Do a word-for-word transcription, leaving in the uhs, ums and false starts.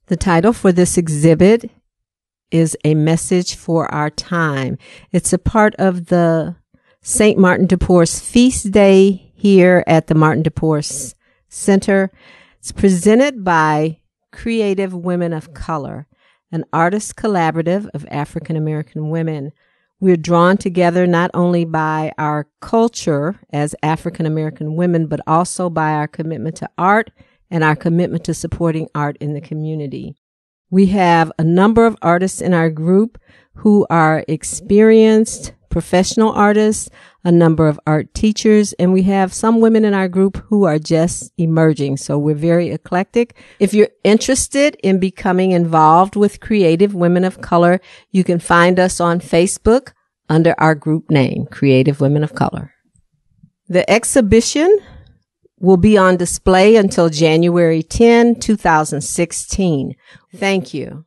The title for this exhibit is A Message for Our Time. It's a part of the Saint Martin de Porres Feast Day here at the Martin de Porres Center. It's presented by Creative Women of Color, an artist collaborative of African American women. We're drawn together not only by our culture as African American women, but also by our commitment to art and our commitment to supporting art in the community. We have a number of artists in our group who are experienced professional artists, a number of art teachers, and we have some women in our group who are just emerging. So we're very eclectic. If you're interested in becoming involved with Creative Women of Color, you can find us on Facebook under our group name, Creative Women of Color. The exhibition will be on display until January tenth, two thousand sixteen. Thank you.